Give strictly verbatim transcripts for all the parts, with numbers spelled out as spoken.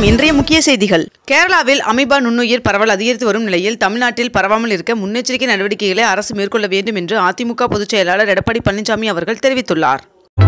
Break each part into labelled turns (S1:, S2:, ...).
S1: வணக்கம். இன்றைய முக்கிய செய்திகள். கேரளாவில் அமீபா நுண்ணுயிர் பரவல் அதிகரித்து வரும் நிலையில் தமிழ்நாட்டில் பரவாமல் இருக்க முன்னெச்சரிக்கை நடவடிக்கைகளை அரசு மேற்கொள்ள வேண்டும் என்று அதிமுக பொதுச் செயலாளர் எடப்பாடி பழனிசாமி அவர்கள் தெரிவித்துள்ளார்.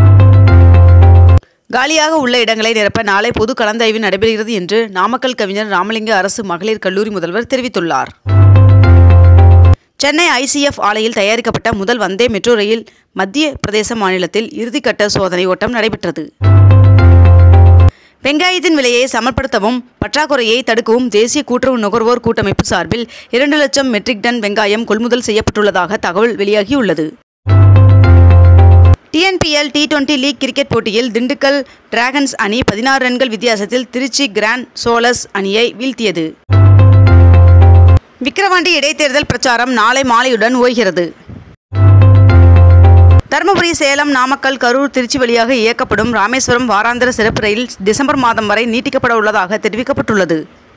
S1: காலியாக உள்ள இடங்களை நிரப்ப நாளை பொது கலந்தாய்வு நடைபெறுகிறது என்று நாமக்கல் கவிஞர் ராமலிங்க அரசு மகளிர் கல்லூரி முதல்வர் தெரிவித்துள்ளார். சென்னை ஐ சி எஃப் ஆலையில் தயாரிக்கப்பட்ட முதல் வந்தே மெட்ரோ ரயில் மத்திய பிரதேச மாநிலத்தில் இறுதிக்கட்ட சோதனை ஓட்டம் நடைபெற்றது. வெங்காயத்தின் விலையை சமப்படுத்தவும் பற்றாக்குறையை தடுக்கவும் தேசிய கூட்டுறவு நுகர்வோர் கூட்டமைப்பு சார்பில் இரண்டு லட்சம் மெட்ரிக் டன் வெங்காயம் கொள்முதல் செய்யப்பட்டுள்ளதாக தகவல் வெளியாகியுள்ளது. T N P L T twenty league cricket போட்டியில் திண்டுக்கல் டிராகன்ஸ் அணி பதினாறு ரன்கள் வித்தியாசத்தில் திருச்சி கிராண்ட் சோலர்ஸ் அணியை வீழ்த்தியது. விக்கிரவாண்டி இடைத்தேர்தல் பிரச்சாரம் நாளை மாலையுடன் ஓய்கிறது. தருமபுரி, சேலம், நாமக்கல், கரூர், திருச்சி வழியாக இயக்கப்படும் ராமேஸ்வரம் வாராந்திர சிறப்பு ரயில் டிசம்பர் மாதம் வரை நீட்டிக்கப்பட உள்ளதாக தெரிவிக்கப்பட்டுள்ளது.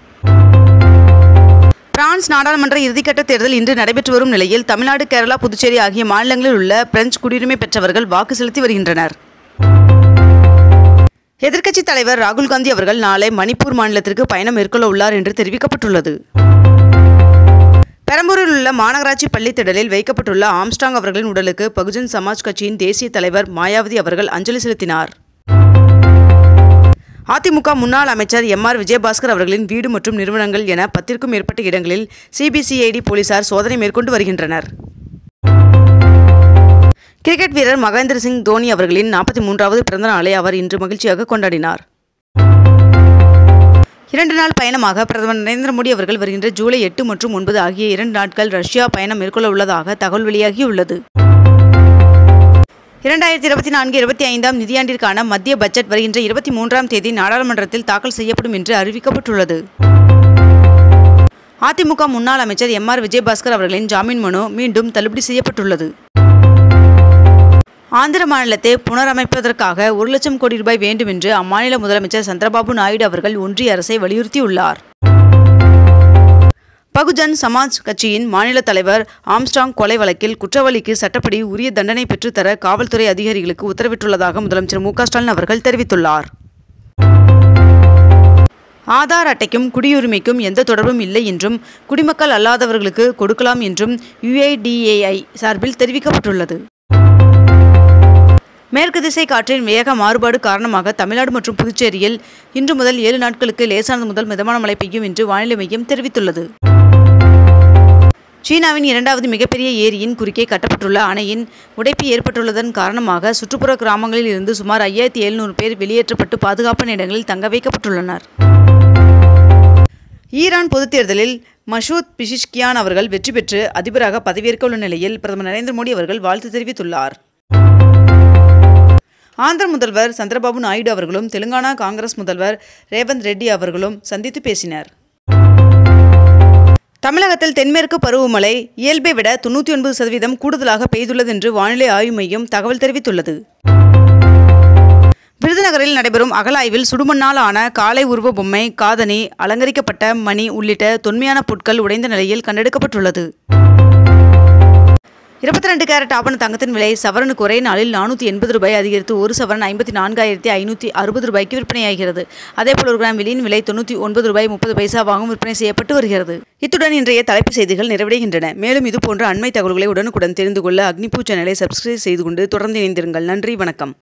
S1: பிரான்ஸ் நாடாளுமன்ற இறுதிக்கட்ட தேர்தல் இன்று நடைபெற்று வரும் நிலையில் தமிழ்நாடு, கேரளா, புதுச்சேரி ஆகிய மாநிலங்களில் உள்ள பிரெஞ்சு குடியுரிமை பெற்றவர்கள் வாக்கு செலுத்தி வருகின்றனர். எதிர்க்கட்சித் தலைவர் ராகுல் காந்தி அவர்கள் நாளை மணிப்பூர் மாநிலத்திற்கு பயணம் மேற்கொள்ள உள்ளார் என்று தெரிவிக்கப்பட்டுள்ளது. பெரம்பூரில் உள்ள மாநகராட்சி பள்ளி திடலில் வைக்கப்பட்டுள்ள ஆம்ஸ்ட்ராங் அவர்களின் உடலுக்கு பகுஜன் சமாஜ் கட்சியின் தேசிய தலைவர் மாயாவதி அவர்கள் அஞ்சலி செலுத்தினார். அதிமுக முன்னாள் அமைச்சர் எம் ஆர் விஜயபாஸ்கர் அவர்களின் வீடு மற்றும் நிறுவனங்கள் என பத்திற்கும் மேற்பட்ட இடங்களில் C B C I D போலீசார் சோதனை மேற்கொண்டு வருகின்றனர். கிரிக்கெட் வீரர் மகேந்திர சிங் தோனி அவர்களின் நாற்பத்தி மூன்றாவது பிறந்த நாளை அவர் இன்று மகிழ்ச்சியாக கொண்டாடினார். இரண்டு நாள் பயணமாக பிரதமர் நரேந்திர மோடி அவர்கள் வருகின்ற ஜூலை எட்டு மற்றும் ஒன்பது ஆகிய இரண்டு நாட்கள் ரஷ்யா பயணம் மேற்கொள்ள உள்ளதாக தகவல் வெளியாகியுள்ளது. இரண்டாயிரத்தி இருபத்தி நான்கு இருபத்தி ஐந்தாம் நிதியாண்டிற்கான மத்திய பட்ஜெட் வருகின்ற இருபத்தி மூன்றாம் தேதி நாடாளுமன்றத்தில் தாக்கல் செய்யப்படும் என்று அறிவிக்கப்பட்டுள்ளது. அதிமுக முன்னாள் அமைச்சர் எம் ஆர் விஜயபாஸ்கர் அவர்களின் ஜாமீன் மனு மீண்டும் தள்ளுபடி செய்யப்பட்டுள்ளது. ஆந்திர மாநிலத்தை புனரமைப்பதற்காக ஒரு லட்சம் கோடி ரூபாய் வேண்டும் என்று அம்மாநில முதலமைச்சர் சந்திரபாபு நாயுடு அவர்கள் ஒன்றிய அரசை வலியுறுத்தியுள்ளார். பகுஜன் சமாஜ் கட்சியின் மாநில தலைவர் ஆம்ஸ்ட்ராங் கொலை வழக்கில் குற்றவாளிக்கு சட்டப்படி உரிய தண்டனை பெற்றுத்தர காவல்துறை அதிகாரிகளுக்கு உத்தரவிட்டுள்ளதாக முதலமைச்சர் மு க ஸ்டாலின் அவர்கள் தெரிவித்துள்ளார். ஆதார் அட்டைக்கும் குடியுரிமைக்கும் எந்த தொடர்பும் இல்லை என்றும் குடிமக்கள் அல்லாதவர்களுக்கு கொடுக்கலாம் என்றும் யு ஐ டி ஏ ஐ சார்பில் தெரிவிக்கப்பட்டுள்ளது. மேற்கு திசை காற்றின் வேக மாறுபாடு காரணமாக தமிழ்நாடு மற்றும் புதுச்சேரியில் இன்று முதல் ஏழு நாட்களுக்கு லேசானது முதல் மிதமான மழை பெய்யும் என்று வானிலை மையம் தெரிவித்துள்ளது. சீனாவின் இரண்டாவது மிகப்பெரிய ஏரியின் குறுக்கே கட்டப்பட்டுள்ள அணையின் உடைப்பு ஏற்பட்டுள்ளதன் காரணமாக சுற்றுப்புற கிராமங்களில் இருந்து சுமார் ஐயாயிரத்தி எழுநூறு பேர் வெளியேற்றப்பட்டு பாதுகாப்பான இடங்களில் தங்க வைக்கப்பட்டுள்ளனர். ஈரான் பொதுத் தேர்தலில் மசூத் பிஷிஷ்கியான் அவர்கள் வெற்றி பெற்று அதிபராக பதவியேற்க உள்ள நிலையில் பிரதமர் நரேந்திர மோடி அவர்கள் வாழ்த்து தெரிவித்துள்ளார். ஆந்திர முதல்வர் சந்திரபாபு நாயுடு அவர்களும் தெலுங்கானா காங்கிரஸ் முதல்வர் ரேவந்த் ரெட்டி அவர்களும் சந்தித்து பேசினர். தமிழகத்தில் தென்மேற்கு பருவமழை இயல்பை விட தொண்ணூற்றி ஒன்பது சதவீதம் கூடுதலாக பெய்துள்ளது என்று வானிலை ஆய்வு மையம் தகவல் தெரிவித்துள்ளது. விருதுநகரில் நடைபெறும் அகழாய்வில் சுடுமண்ணால் ஆன காளை உருவ பொம்மை, காதணி, அலங்கரிக்கப்பட்ட மணி உள்ளிட்ட தொன்மையான பொருட்கள் உடைந்த நிலையில் கண்டெடுக்கப்பட்டுள்ளது. இருபத்தி ரெண்டு கேரட் ஆபண தங்கத்தின் விலை சவரனுக்கு ஒரே நாளில் நானூற்றி எண்பது ரூபாய் அதிகரித்து ஒரு சவரன் ஐம்பத்தி நான்காயிரத்தி ஐநூற்றி அறுபது ரூபாய்க்கு விற்பனையாகிறது. அதேபோல் ஒரு கிராம் வெள்ளியின் விலை தொண்ணூற்றி ஒன்பது ரூபாய் முப்பது பைசாவாகவும் விற்பனை செய்யப்பட்டு வருகிறது. இத்துடன் இன்றைய தலைப்புச் செய்திகள் நிறைவடைகின்றன. மேலும் இதுபோன்ற அண்மை தகவல்களை உடனுக்குடன் தெரிந்து கொள்ள அக்னிபூ சேனலை சப்ஸ்கிரைப் செய்து கொண்டு தொடர்ந்து இணைந்திருங்கள். நன்றி, வணக்கம்.